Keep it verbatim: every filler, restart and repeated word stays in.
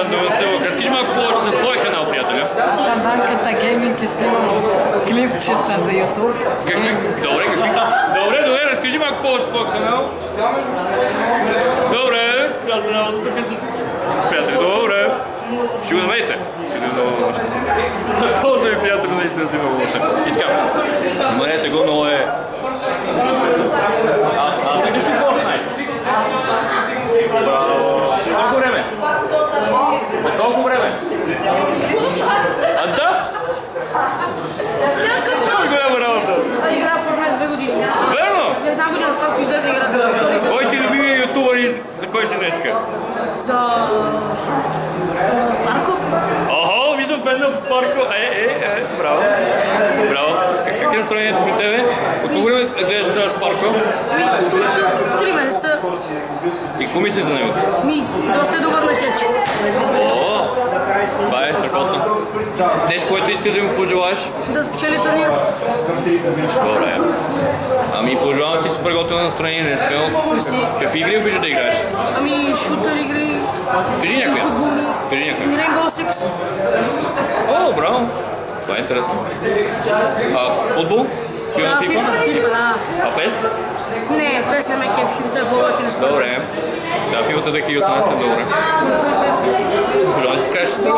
Андо Василов. Разкажи малко повече за твой канал, приятеля. Аз съм Банката Гейминг и снимам клипчета за YouTube. Какви? Добре, какви? Добре, добре, разкажи малко повече за твой канал. Добре, приятели, добре. Ще го намерите. Този ми приятел наистина си много лоша. И така, намерете го, но е... А ти ли си Fortnite? Браво! Колко време? От колко време? А да? Колко голяма работа? Аз играя в Fortnite две години. Верно? Една година, откакто излезе играта. Кой ти любими ютубъри, за кой си днеска? За... Спарко. Охо, виждам фен на Парко. Е, е, е, браво. Браво. Как е настроението при тебе? От колко време гледаш това Спарко? Ми, три месеца. И какво мислиш за него? Ми, доста е добър на кетч. О, това е страхотно. Днес, което искаш да му пожелаеш? Да спечели турнир. Добре. Ами пожелавам ти супер готино настроение днес. Какви игри обичаш да играеш? Ами, шутър игри. Кажи някоя. Футболни. Кажи някоя. Ми, Rainbow Six. О, браво. Това е интересно. А, футбол? Да, FIFA, FIFA, да. А пес? Не, пес не ме кеф, FIFA е по-готино. Добре. Да, FIFA две хиляди и осемнадесета, добре. Пожелавам си скажеш.